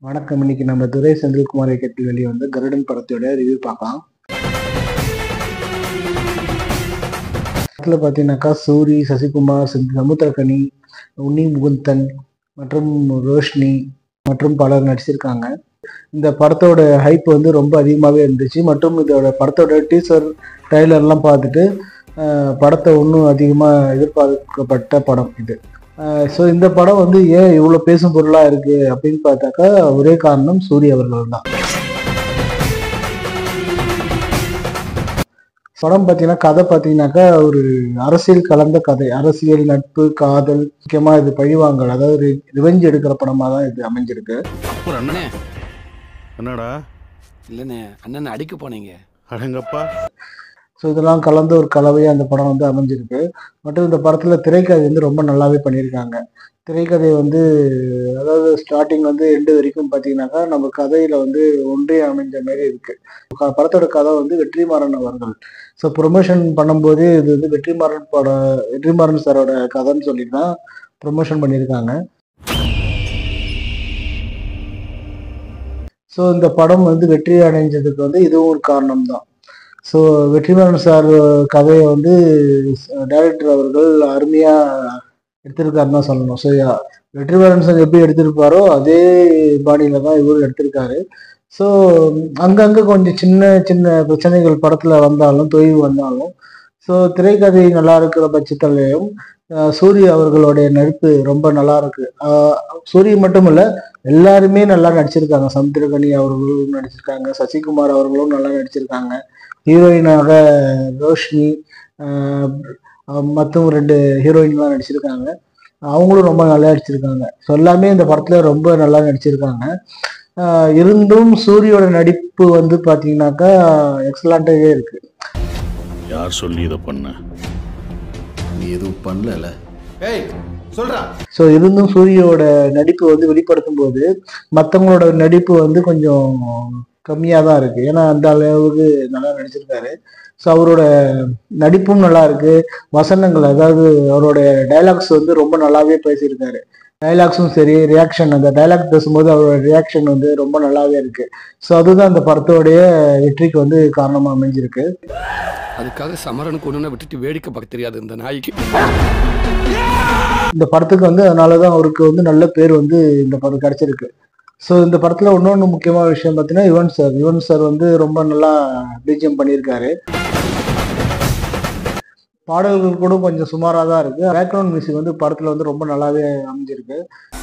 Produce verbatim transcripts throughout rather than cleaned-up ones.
வணக்கம். இன்னைக்கு நம்ம துரை செந்தில்குமார் இயக்கத்தில் வெளியே வந்து கருடன் படத்தோட ரிவ்யூ பார்க்கலாம். படத்தில் பார்த்தீங்கன்னாக்கா சூரி, சசிகுமார், சமுத்திரக்கனி, உன்னி முகுந்தன் மற்றும் ரோஷினி மற்றும் பலர் நடிச்சிருக்காங்க. இந்த படத்தோட ஹைப் வந்து ரொம்ப அதிகமாகவே இருந்துச்சு. மற்றும் இதோட படத்தோட டீசர் ட்ரைலர்லாம் பார்த்துட்டு படத்தை இன்னும் அதிகமாக எதிர்பார்க்கப்பட்ட படம் இது. ஸோ இந்த படம் வந்து ஏன் இவ்வளோ பேசும் பொருளாக இருக்குது அப்படின்னு பார்த்தாக்கா ஒரே காரணம் சூரி அவர்கள் தான். படம் பார்த்தீங்கன்னா கதை பார்த்தீங்கன்னாக்கா ஒரு அரசியல் கலந்த கதை. அரசியல், நட்பு, காதல், முக்கியமாக இது பழிவாங்கல், அதாவது ரிவெஞ்ச் எடுக்கிற படமாக தான் இது அமைஞ்சிருக்கு. என்னடா இல்லைண்ணே, அண்ணன் அடிக்க போனீங்க அடங்கப்பா. ஸோ இதெல்லாம் கலந்த ஒரு கலவையாக அந்த படம் வந்து அமைஞ்சிருக்கு. மற்றும் இந்த படத்தில் திரைக்கதை வந்து ரொம்ப நல்லாவே பண்ணியிருக்காங்க. திரைக்கதை வந்து அதாவது ஸ்டார்டிங் வந்து எண்டு வரைக்கும் பார்த்தீங்கன்னாக்கா நம்ம கதையில் வந்து ஒன்றே அமைஞ்ச மாதிரி இருக்குது. படத்தோட கதை வந்து வெற்றிமாறன் அவர்கள் ஸோ ப்ரொமோஷன் பண்ணும்போது இது வந்து வெற்றிமாறன் பட வெற்றிமாறன் சாரோட கதைன்னு சொல்லி தான் ப்ரொமோஷன் பண்ணியிருக்காங்க. ஸோ இந்த படம் வந்து வெற்றி அடைஞ்சதுக்கு வந்து இதுவும் ஒரு காரணம் தான். ஸோ வெற்றிமாறன் சார் கதையை வந்து டைரக்டர் அவர்கள் அருமையாக எடுத்திருக்காருன்னு தான் சொல்லணும். ஸோ வெற்றிமாறன் சார் எப்படி எடுத்திருப்பாரோ அதே பாணியில் தான் இவரும் எடுத்திருக்காரு. ஸோ அங்கங்கே கொஞ்சம் சின்ன சின்ன பிரச்சனைகள் படத்தில் வந்தாலும் தொய்வு வந்தாலும் ஸோ திரைக்கதை நல்லா இருக்கிற பட்சத்திலையும் சூரிய அவர்களுடைய நடிப்பு ரொம்ப நல்லா இருக்கு. சூரிய மட்டும் இல்லை, எல்லாருமே நல்லா நடிச்சிருக்காங்க. சமுத்திரக்கனி அவர்களும் நடிச்சிருக்காங்க, சசிகுமார் அவர்களும் நல்லா நடிச்சிருக்காங்க. ஹீரோயினாக ரோஷினி மற்றும் ரெண்டு ஹீரோயின்லாம் நடிச்சிருக்காங்க. அவங்களும் ரொம்ப நல்லா நடிச்சிருக்காங்க. ஸோ எல்லாமே இந்த படத்தில் ரொம்ப நல்லா நடிச்சிருக்காங்க. இருந்தும் சூரியோட நடிப்பு வந்து பார்த்தீங்கன்னாக்கா எக்ஸலண்ட்டாகவே இருக்கு. யார் சொல்லி இதை பண்ண? நீ எதுவும் பண்ணல. ஸோ இருந்தும் சூரியோட நடிப்பு வந்து வெளிப்படுத்தும் போது மற்றவங்களோட நடிப்பு வந்து கொஞ்சம் கம்மியாக தான் இருக்கு. ஏன்னா அந்த அளவுக்கு நல்லா நடிச்சிருக்காரு. ஸோ அவரோட நடிப்பும் நல்லா இருக்கு. வசனங்கள், அதாவது அவரோட டைலாக்ஸ் வந்து ரொம்ப நல்லாவே பேசியிருக்காரு. டைலாக்ஸும் சரி, ரியாக்ஷன், அந்த டைலாக் பேசும்போது அவரோட ரியாக்ஷன் வந்து ரொம்ப நல்லாவே இருக்கு. ஸோ அதுதான் அந்த படத்தோடைய வெற்றிக்கு வந்து காரணமாக அமைஞ்சிருக்கு. அதுக்காக சமரனுக்கு ஒன்று விட்டுட்டு வேடிக்கை பார்க்க தெரியாது இந்த நாய்க்கு. இந்த படத்துக்கு வந்து அதனாலதான் அவருக்கு வந்து நல்ல பேர் வந்து இந்த படம் கிடைச்சிருக்கு. ஸோ இந்த படத்துல இன்னொன்று முக்கியமான விஷயம் பார்த்தீங்கன்னா யுவன் சார் யுவன் சார் வந்து ரொம்ப நல்லா பிஜிஎம் பண்ணியிருக்காரு. பாடல்கள் கூட கொஞ்சம் சுமாராக தான் இருக்கு. பேக்ரவுண்ட் மியூசிக் வந்து படத்துல வந்து ரொம்ப நல்லாவே அமைஞ்சிருக்கு.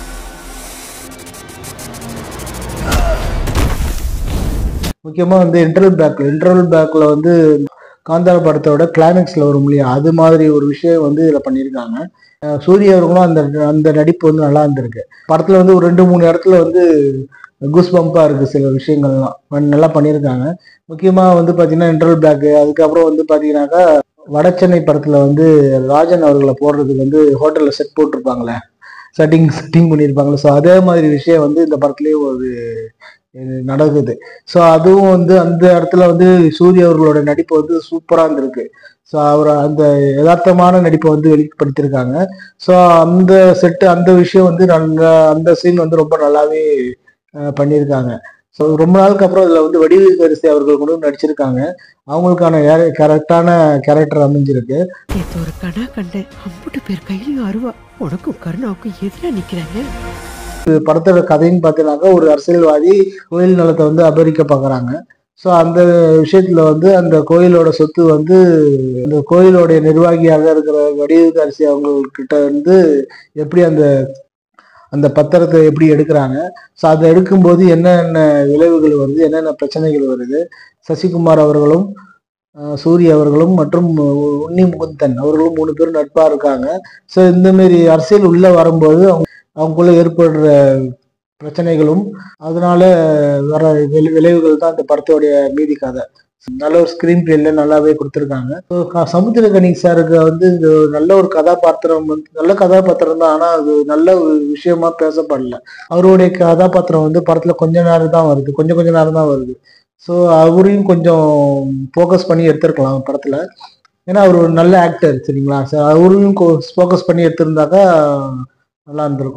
முக்கியமா வந்து இன்டர்வல் பேக்ல இன்டர்வல் பேக்ல வந்து காந்தார படத்தோட கிளைமேக்ஸ்ல வரும் இல்லையா, அது மாதிரி ஒரு விஷயம் வந்து இதுல பண்ணியிருக்காங்க. சூரிய அவர்களும் அந்த அந்த நடிப்பு வந்து நல்லா இருந்திருக்கு. படத்துல வந்து ஒரு ரெண்டு மூணு இடத்துல வந்து குஸ் பம்பா இருக்கு. சில விஷயங்கள்லாம் நல்லா பண்ணியிருக்காங்க. முக்கியமா வந்து பாத்தீங்கன்னா இன்டர்வல் பேக், அதுக்கப்புறம் வந்து பாத்தீங்கன்னாக்கா வட சென்னை படத்துல வந்து ராஜன் அவர்களை போடுறதுக்கு வந்து ஹோட்டல்ல செட் போட்டிருப்பாங்களே, செட்டிங் செட்டிங் பண்ணியிருப்பாங்களே. ஸோ அதே மாதிரி விஷயம் வந்து இந்த படத்துலயே ஒரு நடக்குது. ஸோ அதுவும் வந்து அந்த இடத்துல வந்து சூரிய அவர்களோட நடிப்பு வந்து சூப்பராக இருந்திருக்கு. ஸோ அவர் அந்த யதார்த்தமான நடிப்பை வந்து வெளிப்படுத்தியிருக்காங்க. ஸோ அந்த செட்டு அந்த விஷயம் வந்து நல்ல அந்த சீன் வந்து ரொம்ப நல்லாவே பண்ணியிருக்காங்க. ஸோ ரொம்ப நாளுக்கு அப்புறம் இதில் வந்து வடிவேல் கரிசி அவர்கள் கூட நடிச்சிருக்காங்க. அவங்களுக்கான கரெக்டான கேரக்டர் அமைஞ்சிருக்கு. ஒரு கணா கண்டேன், அம்புட்டு பேர் கையிலையும் அருவா, உனக்கும் கருணாவுக்கும் எதிராக நிற்கிறாங்க. படத்தோட கதைன்னு பார்த்தீங்கன்னாக்கா ஒரு அரசியல்வாதி கோயில் நிலத்தை வந்து அபகரிக்க பார்க்குறாங்க. ஸோ அந்த விஷயத்துல வந்து அந்த கோயிலோட சொத்து வந்து அந்த கோயிலோடைய நிர்வாகியாக இருக்கிற வடிவேல் அரிசி அவங்கக்கிட்ட வந்து எப்படி அந்த அந்த பத்திரத்தை எப்படி எடுக்கிறாங்க, ஸோ அதை எடுக்கும்போது என்னென்ன விளைவுகள் வருது, என்னென்ன பிரச்சனைகள் வருது. சசிகுமார் அவர்களும் சூரிய அவர்களும் மற்றும் உன்னி முகுந்தன் அவர்களும் மூணு பேரும் நட்பாக இருக்காங்க. ஸோ இந்த மாரி அரசியல் உள்ள வரும்போது அவங்க அவங்களுக்குள்ள ஏற்படுற பிரச்சனைகளும் அதனால வர விளைவுகள் தான் இந்த படத்தோடைய மீதி கதை. நல்ல ஒரு ஸ்கிரீன் பிளேல நல்லாவே கொடுத்துருக்காங்க. சமுத்திரக்கனி சாருக்கு வந்து இது நல்ல ஒரு கதாபாத்திரம் வந்து நல்ல கதாபாத்திரம் தான். ஆனால் அது நல்ல ஒரு விஷயமா பேசப்படல. அவருடைய கதாபாத்திரம் வந்து படத்துல கொஞ்ச நேரம் தான் வருது, கொஞ்சம் கொஞ்ச நேரம் தான் வருது. ஸோ அவரையும் கொஞ்சம் ஃபோக்கஸ் பண்ணி எடுத்திருக்கலாம் படத்துல. ஏன்னா அவர் ஒரு நல்ல ஆக்டர், சரிங்களா. ஸோ அவரையும் ஃபோக்கஸ் பண்ணி எடுத்திருந்தாக்கா நல்லா இருந்திருக்கும்.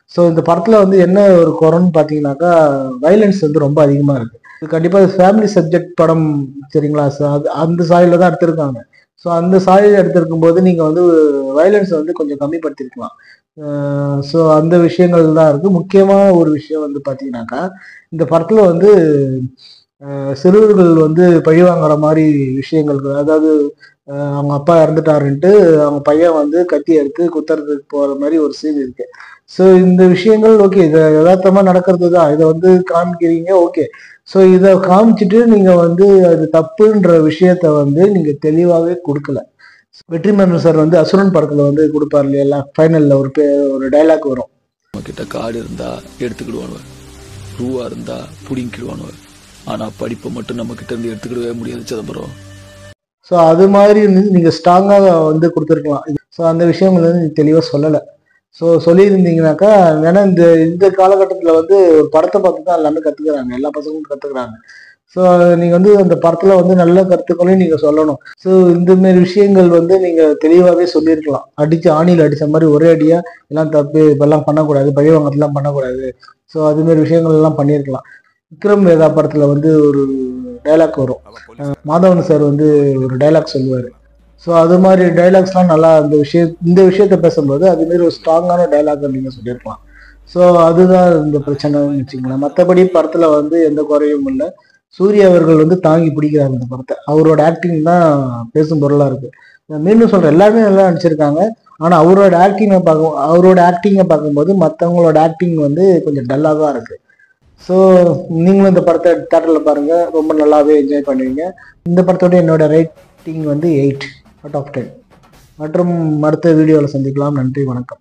ஸோ இந்த படத்தில் வந்து என்ன ஒரு குறைன்னு பார்த்தீங்கன்னாக்கா வைலன்ஸ் வந்து ரொம்ப அதிகமாக இருக்குது. இது கண்டிப்பாக ஃபேமிலி சப்ஜெக்ட் படம் சரிங்களா. ஸோ அது அந்த சாயலில் தான் எடுத்திருக்காங்க. ஸோ அந்த சாயல் எடுத்திருக்கும் போது நீங்கள் வந்து வைலன்ஸை வந்து கொஞ்சம் கம்மிப்படுத்திருக்கலாம். ஸோ அந்த விஷயங்கள் தான் இருக்குது. முக்கியமான ஒரு விஷயம் வந்து பார்த்தீங்கன்னாக்கா இந்த படத்தில் வந்து சிறுவர்கள் வந்து பழிவாங்கிற மாதிரி விஷயங்கள், அதாவது அவங்க அப்பா இறந்துட்டாருன்ட்டு அவங்க பையன் வந்து கத்தி எடுத்து குத்துறதுக்கு போகிற மாதிரி ஒரு சீன் இருக்கு. ஸோ இந்த விஷயங்கள் ஓகே, இதை யதார்த்தமாக நடக்கிறது தான், இதை வந்து காமிக்கிறீங்க ஓகே. ஸோ இதை காமிச்சிட்டு நீங்கள் வந்து அது தப்புன்ற விஷயத்த வந்து நீங்கள் தெளிவாகவே கொடுக்கல. வெற்றிமாறன் சார் வந்து அசுரன் படத்தில் வந்து கொடுப்பார் இல்லையா, ஃபைனலில் ஒரு பே ஒரு டைலாக் வரும், நம்ம கிட்ட காடு இருந்தா எடுத்துக்கிடுவானுவ, ரூவா இருந்தா புடிங்கிடுவானுவ, ஆனா படிப்பை மட்டும் நம்ம கிட்ட இருந்து எடுத்துக்கிடவே முடியாது சிதம்பரம். ஸோ அது மாதிரி நீங்கள் ஸ்ட்ராங்காக வந்து கொடுத்துருக்கலாம். ஸோ அந்த விஷயங்கள் வந்து நீங்கள் தெளிவாக சொல்லலை. ஸோ சொல்லியிருந்தீங்கன்னாக்கா, ஏன்னா இந்த இந்த காலகட்டத்தில் வந்து ஒரு படத்தை பார்த்து தான் எல்லாமே கற்றுக்குறாங்க, எல்லா பசங்களும் கற்றுக்குறாங்க. ஸோ நீங்கள் வந்து அந்த படத்தில் வந்து நல்ல கருத்துக்களையும் நீங்கள் சொல்லணும். ஸோ இந்தமாரி விஷயங்கள் வந்து நீங்கள் தெளிவாகவே சொல்லியிருக்கலாம். அடித்து ஆணியில் அடித்த மாதிரி ஒரே அடியாக எல்லாம் தப்பு, இப்பெல்லாம் பண்ணக்கூடாது, பழிவாங்கலாம் பண்ணக்கூடாது. ஸோ அதுமாரி விஷயங்கள் எல்லாம் பண்ணியிருக்கலாம். விக்ரம் வேதா படத்தில் வந்து ஒரு டைலாக் வரும், மாதவன் சார் வந்து ஒரு டைலாக் சொல்லுவார். ஸோ அது மாதிரி டைலாக்ஸ்லாம் நல்லா அந்த விஷய இந்த விஷயத்த பேசும்போது அதுமாரி ஒரு ஸ்ட்ராங்கான டைலாக் நீங்கள் சொல்லியிருக்கலாம். ஸோ அதுதான் இந்த பிரச்சனைன்னு வச்சுக்கலாம். மற்றபடி படத்தில் வந்து எந்த குறையும் இல்லை. சூர்யா அவர்கள் வந்து தாங்கி பிடிக்கிறார் இந்த படத்தை. அவரோட ஆக்டிங் தான் பேசும் பொருளாக இருக்குது. நான் மீண்டும் சொல்கிறேன், எல்லாருமே நல்லா நடிச்சிருக்காங்க. ஆனால் அவரோட ஆக்டிங்கை பார்க்கும் அவரோட ஆக்டிங்கை பார்க்கும்போது மற்றவங்களோட ஆக்டிங் வந்து கொஞ்சம் டல்லாக தான் இருக்குது. ஸோ நீங்களும் இந்த படத்தை தேட்டரில் பாருங்கள், ரொம்ப நல்லாவே என்ஜாய் பண்ணுவீங்க. இந்த படத்தோட என்னோட ரேட்டிங் வந்து எயிட் அவுட் ஆஃப் டென். மற்றும் அடுத்த வீடியோவில் சந்திக்கலாம். நன்றி, வணக்கம்.